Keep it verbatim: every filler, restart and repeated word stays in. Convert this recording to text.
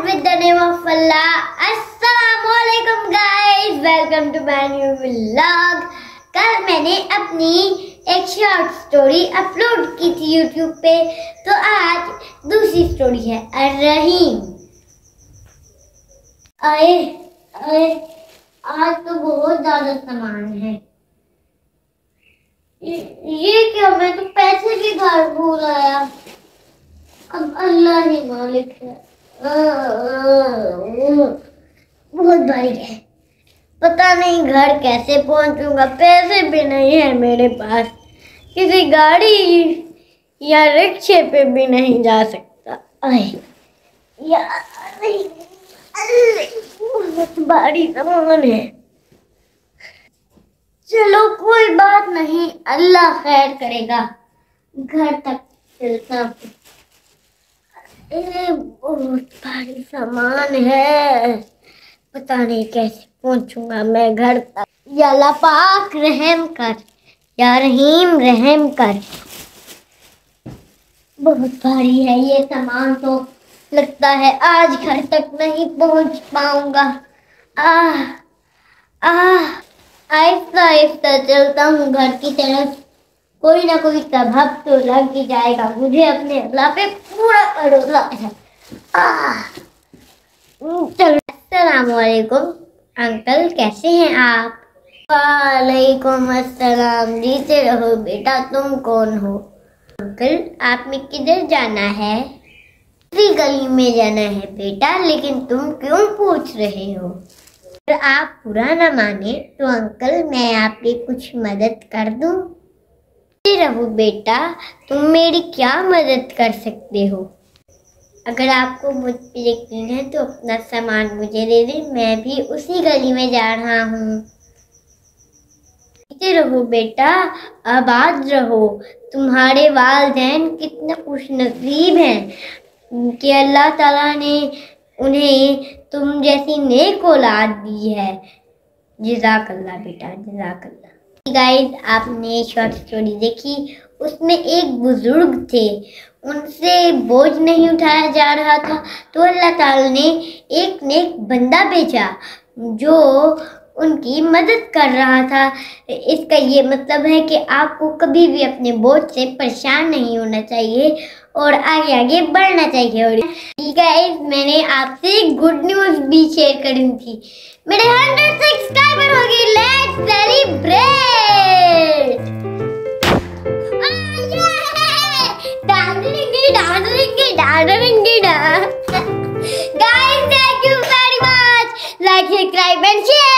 with the name of Allah. Assalamualaikum guys, welcome to my new vlog. कल मैंने अपनी एक शॉर्ट स्टोरी अपलोड की थी यूट्यूब पे, तो आज दूसरी स्टोरी है अर्रहीम। आए आए आज तो बहुत ज्यादा सामान है। ये क्या, मैं तो पैसे भी घर भूल आया। अब अल्लाह ही मालिक है। बहुत भारी है, पता नहीं घर कैसे पहुंचूंगा। पैसे भी नहीं है मेरे पास, किसी गाड़ी या रिक्शे पे भी नहीं जा सकता। आए यार, बहुत भारी सामान है। चलो कोई बात नहीं, अल्लाह खैर करेगा। घर तक चलता हूँ। बहुत भारी सामान है, पता नहीं कैसे पहुंचूंगा मैं घर तक। या अल्लाह पाक रहम कर, या रहीम रहम कर। बहुत भारी है ये सामान, तो लगता है आज घर तक नहीं पहुंच पाऊंगा। आह आह आहिस्ता आहिस्ता चलता हूँ घर की तरफ। कोई ना कोई सबब तो लग ही जाएगा, मुझे अपने अल्लाह पे पूरा भरोसा है। आह चलो। अस्सलामुअलैकुम अंकल, कैसे हैं आप? वालेकुम अस्सलाम। जीते रहो बेटा, तुम कौन हो? अंकल आपने किधर जाना है? इसी गली में जाना है बेटा, लेकिन तुम क्यों पूछ रहे हो? अगर आप बुरा न माने तो अंकल मैं आपकी कुछ मदद कर दूं? रहो बेटा, तुम मेरी क्या मदद कर सकते हो? अगर आपको मुझ पे यकीन है तो अपना सामान मुझे दे दे, मैं भी उसी गली में जा रहा हूँ। रहो बेटा, आबाद रहो। तुम्हारे वालिदैन कितना खुशनसीब हैं कि अल्लाह ताला ने उन्हें तुम जैसी नेक औलाद दी है। जज़ाकल्लाह बेटा, जज़ाकल्लाह। गाइस, आपने शॉर्ट स्टोरी देखी, उसमें एक बुजुर्ग थे, उनसे बोझ नहीं उठाया जा रहा था, तो अल्लाह ताला ने एक नेक बंदा भेजा जो उनकी मदद कर रहा था। इसका ये मतलब है कि आपको कभी भी अपने बोझ से परेशान नहीं होना चाहिए और आगे आगे बढ़ना चाहिए। और गाइस, मैंने आपसे गुड न्यूज़ भी शेयर करी थी, मेरे हंड्रेड सब्सक्राइबर हो गए। Let's celebrate. Guys, thank you very much. Like, subscribe and share.